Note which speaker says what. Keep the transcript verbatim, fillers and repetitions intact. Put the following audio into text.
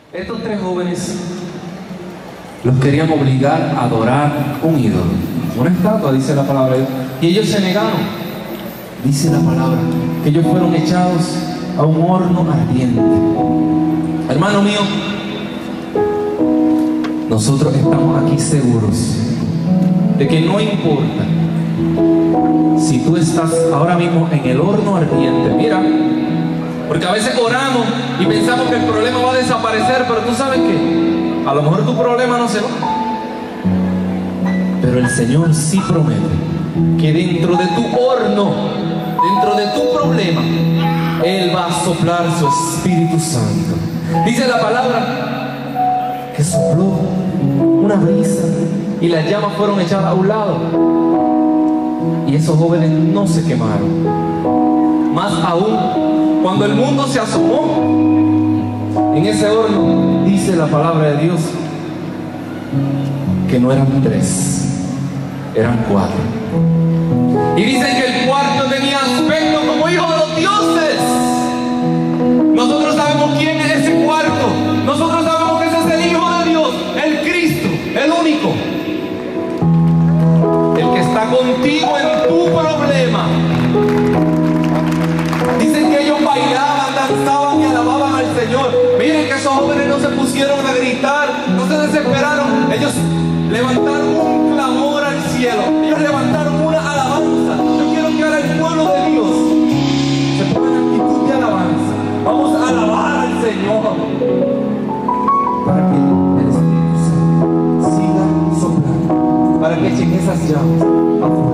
Speaker 1: Estos tres jóvenes los querían obligar a adorar un ídolo, una estatua, dice la palabra de Dios. Y ellos se negaron. Dice la palabra que ellos fueron echados a un horno ardiente. Hermano mío, nosotros estamos aquí seguros de que no importa si tú estás ahora mismo en el horno ardiente. Mira, porque a veces oramos y pensamos que el problema va a desaparecer, pero tú sabes que a lo mejor tu problema no se va, pero el Señor sí promete que dentro de tu horno, dentro de tu problema, Él va a soplar su Espíritu Santo. Dice la palabra que sopló una brisa y las llamas fueron echadas a un lado, y esos jóvenes no se quemaron. Más aún, cuando el mundo se asomó en ese horno, dice la palabra de Dios que no eran tres, eran cuatro. Y dicen que el cuarto tenía aspecto como hijo de los dioses. Nosotros sabemos quién es ese cuarto. Nosotros sabemos que ese es el Hijo de Dios, el Cristo, el único, el que está contigo en tu problema. Dicen que ellos bailaban, danzaban y alababan al Señor. Miren que esos jóvenes no se pusieron a gritar, no se desesperaron. Ellos levantaron un clamor al cielo. Ellos levantaron una alabanza. Yo quiero que ahora el pueblo de Dios se ponga en actitud de alabanza. Vamos a alabar al Señor para que el Espíritu Santo siga soplando, para que echen esas llamas afuera.